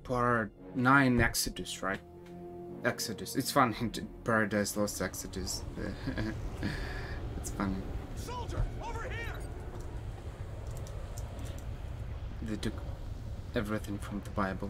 Part 9 Exodus, right? Exodus. It's funny. Paradise Lost Exodus. It's funny. Soldier, over here! They took everything from the Bible.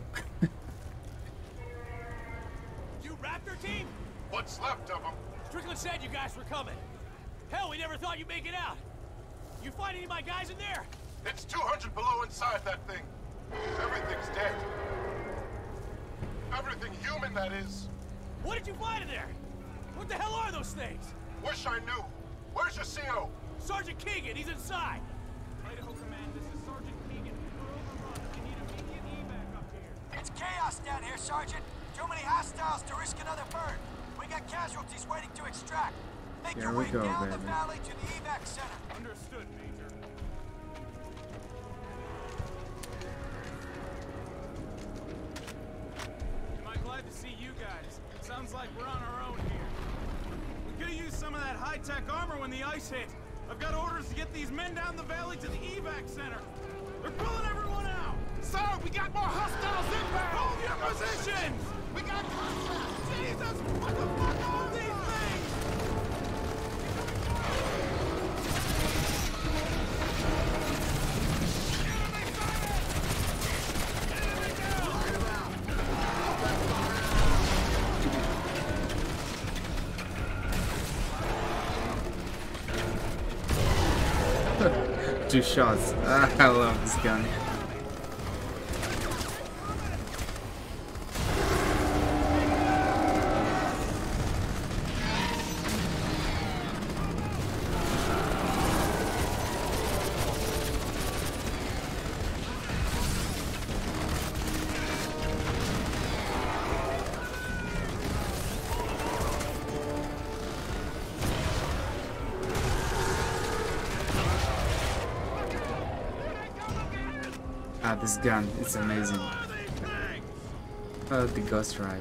You Raptor team? What's left of them? Strickland said you guys were coming. Hell, we never thought you'd make it out. You find any of my guys in there? It's 200 below inside that thing. Everything's dead. Everything human, that is. What did you find in there? What the hell are those things? Wish I knew. Where's your CO? Sergeant Keegan, he's inside. Idaho Command, this is Sergeant Keegan. We're overrun. We need immediate evac up here. It's chaos down here, Sergeant. Too many hostiles to risk another burn. We got casualties waiting to extract. Make Here your we way go, down the baby. valley to the evac center. Understood, Major. Am I glad to see you guys? Sounds like we're on our own here. We could've used some of that high-tech armor when the ice hit. I've got orders to get these men down the valley to the evac center. They're pulling everyone out! Sir, we got more hostiles inbound! Hold your positions! We got contact! Jesus! What the fuck are these things? Two shots. I love this gun. This gun, it's amazing. The Ghost Rifle.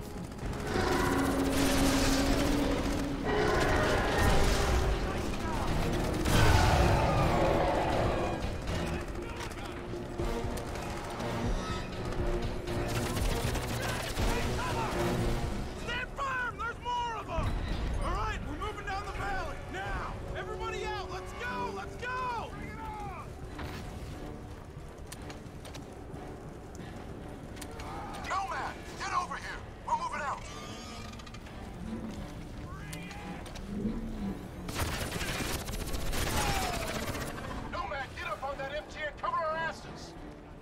Stand firm! There's more of them! Alright, we're moving down the valley! Now! Everybody out! Let's go! Let's go! Nomad, get over here! We're moving out! Nomad, get up on that MT and cover our asses!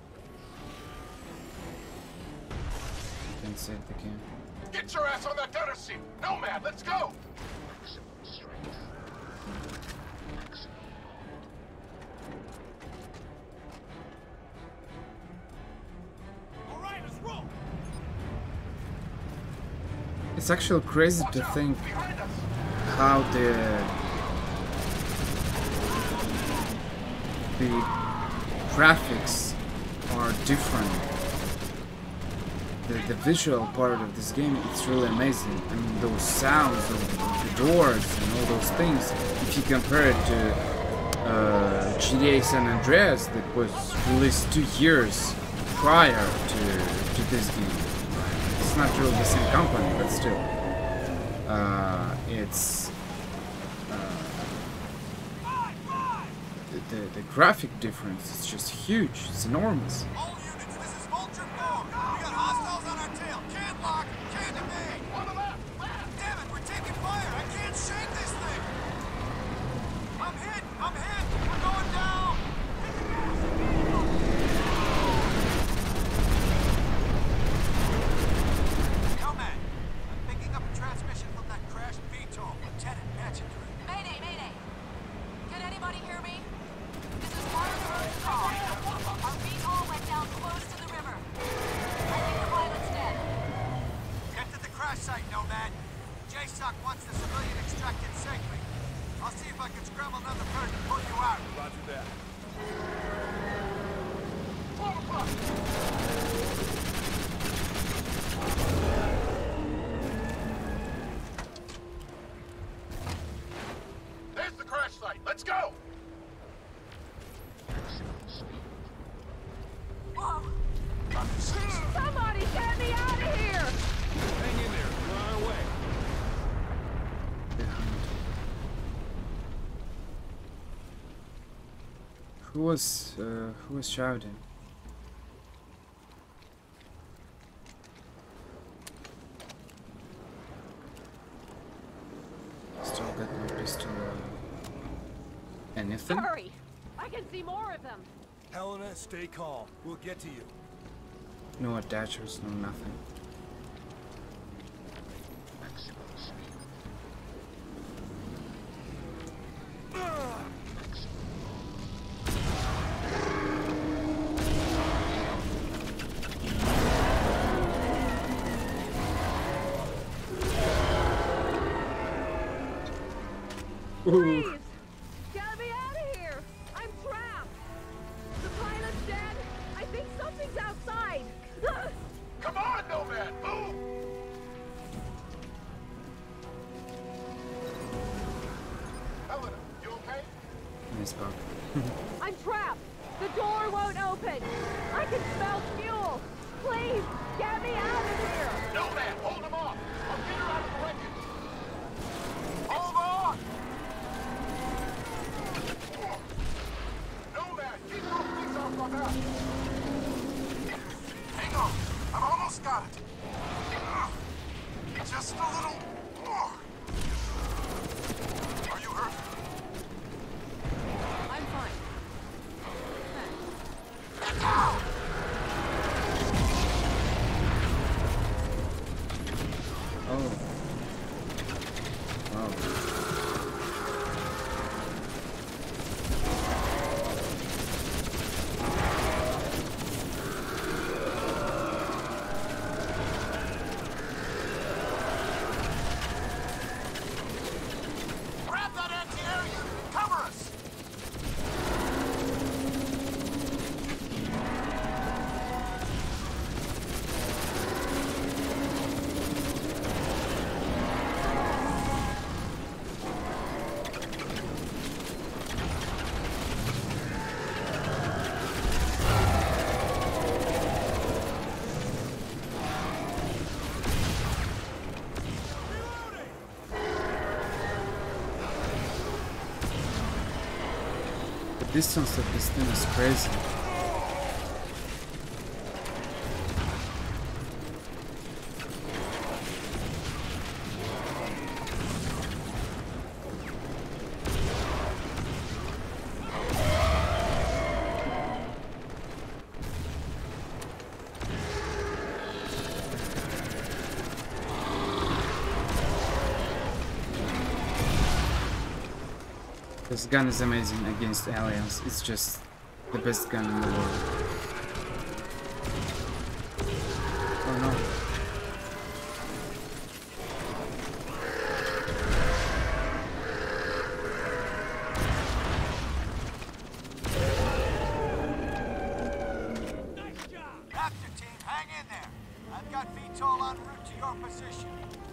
Can't save the game. Get your ass on that gunner seat! Nomad, let's go! All right, let's roll. It's actually crazy Watch to out! think Behind us! how the graphics are different. The visual part of this game, it's really amazing. I mean, those sounds of the doors and all those things, if you compare it to GTA San Andreas that was released 2 years prior to this game. It's not really the same company, but still. It's the graphic difference is just huge. It's enormous. All units, this is Vulture 4. We got hostiles on our tail. Can't lock, can't evade. On the left! Damn it, we're taking fire. I can't shake this thing. I'm hit. We're going down. Nomad, I'm picking up a transmission from that crashed VTOL. Lieutenant, patch it through. Mayday, mayday! Can anybody hear me? This is Waterford call. Our VTOL went down close to the river. I think the pilot's dead. Get to the crash site, Nomad. JSOC wants the civilian extracted safely. I'll see if I can scramble another bird to pull you out. Roger that. 12 o'clock! There's the crash site! Let's go! Whoa! Somebody Somebody save Who was shouting? Still got no pistol. Anything? Hurry! I can see more of them. Helena, stay calm. We'll get to you. No attachers, no nothing. Please! Get me out of here! I'm trapped! The pilot's dead! I think something's outside! Come on, Nomad, move! Helena, you okay? Nice bug. I'm trapped! The door won't open! I can smell fuel! Please, get me out of here! Nomad, hold him off! I'll get her out of the wreckage! Hold on! Nomad, keep those things off my back! Hang on, I've almost got it. Just a little more. Are you hurt? I'm fine. Oh. Wow. Grab that anti-air unit! Cover us! The distance of this thing is crazy. This gun is amazing against aliens. It's just the best gun in the world. Oh no. Nice job! Raptor team, hang in there. I've got VTOL en route to your position.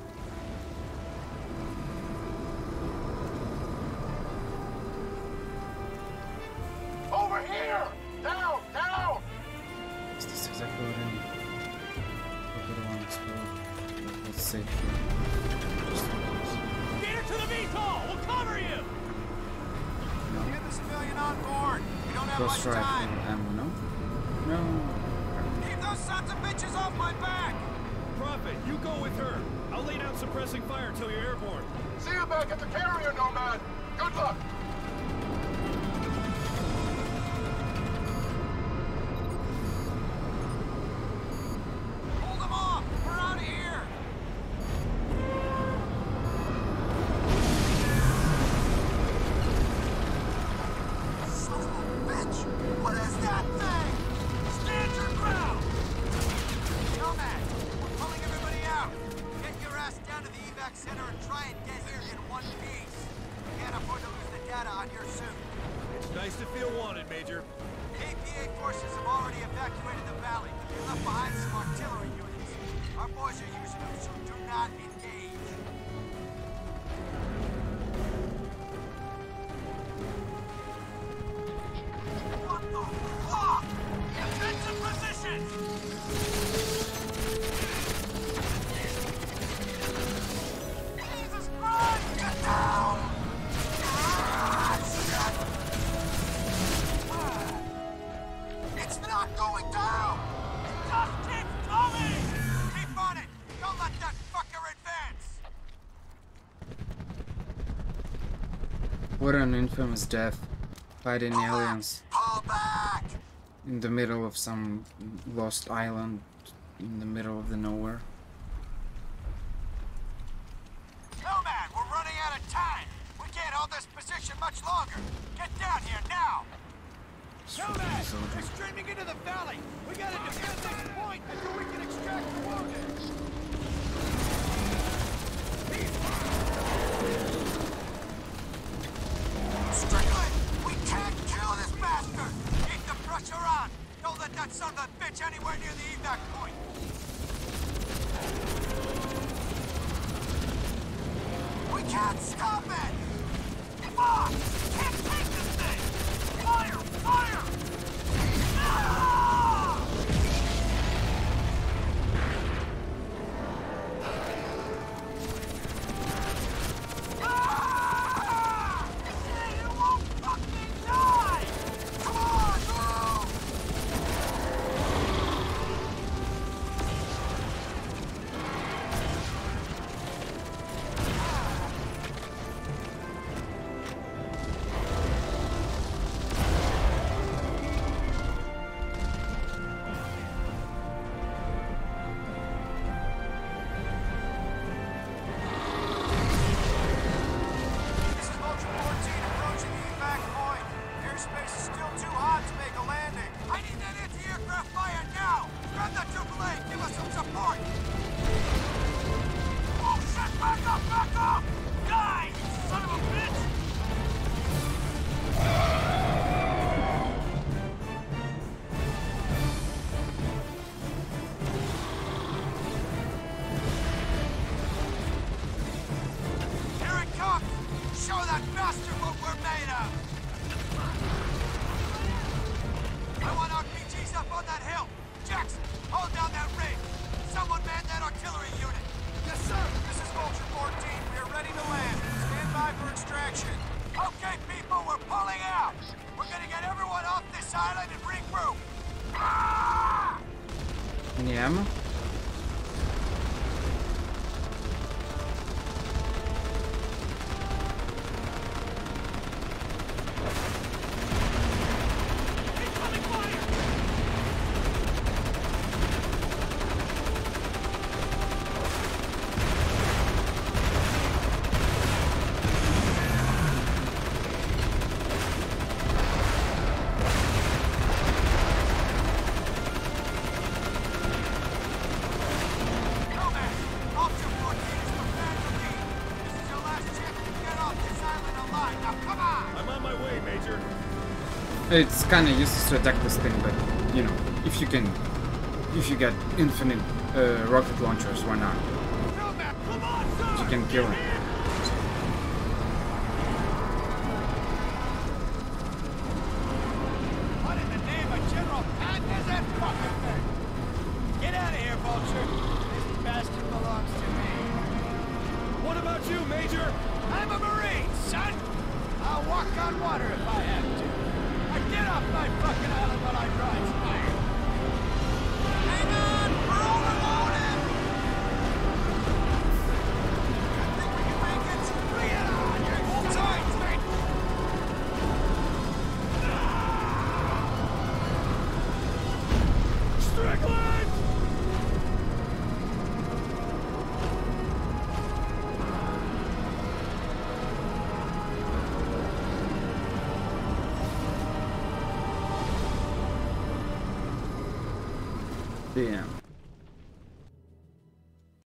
Over here! Down! Down! Is this exactly what I need? What do I want to explode? Let's see. Get her to the VTOL! We'll cover you! Get the civilian on board. We don't have Ghost much rifle time. ammo, no? No. Keep those sons of bitches off my back! Prophet, you go with her. I'll lay down suppressing fire until you're airborne. See you back at the carrier, Nomad! Good luck! Hold them off! We're out of here! Son of a bitch! What is that thing? Stand your ground! Nomad, we're pulling everybody out. Get your ass down to the evac center and try and get here in one piece. Can't afford to lose the data on your suit. It's nice to feel wanted, Major. APA forces have already evacuated the valley, but they left behind some artillery units. Our boys are using them, so do not engage. What the fuck? Defensive position! Jesus Christ! Get down! Ah, shit! What an infamous death. Fighting aliens Pull back! in the middle of some lost island in the middle of the nowhere. Nomad, we're running out of time. We can't hold this position much longer. Get down here now. Nomad! Soldier. They're streaming into the valley! We gotta defend this point until we can extract the wounded! Strickland, we can't kill this bastard. Keep the pressure on. Don't let that son of a bitch anywhere near the evac point. We can't stop it. Come on! Can't take this thing! Fire! Fire! Ah! Ah! You won't fucking die! Come on, move! This is Vulture 14 approaching the evac point. Airspace is still too hot to make a landing. I need that anti-aircraft fire now! Grab that AAA, give us some support! Oh shit, back up, back up! Die, you son of a bitch! Here it comes! Show that bastard what we're made of! I want RPGs up on that hill! Jackson, hold down that ring! Someone man that artillery unit! Yes, sir! This is Vulture 14. We are ready to land. Stand by for extraction. Okay, people, we're pulling out! We're gonna get everyone off this island and regroup! Ah! Any ammo? Incoming fire! Nomad, Vulture 14 is prepared to leave. This is your last chance to get off this island alive. Now, come on! I'm on my way, Major. It's kind of useless to attack this thing, but you know, if you get infinite rocket launchers, why not? Nomad, come on, sir! You can kill him. What in the name of General Patton is that fucking thing? Get out of here, Vulture! This bastard belongs to me. What about you, Major? I'm a Marine, son! I'll walk on water if I have to. Now get off my fucking island while I drive fire! Hang on! We're overloaded! I think we can make it. Bring it on! You're tight, mate! Strickland! Damn.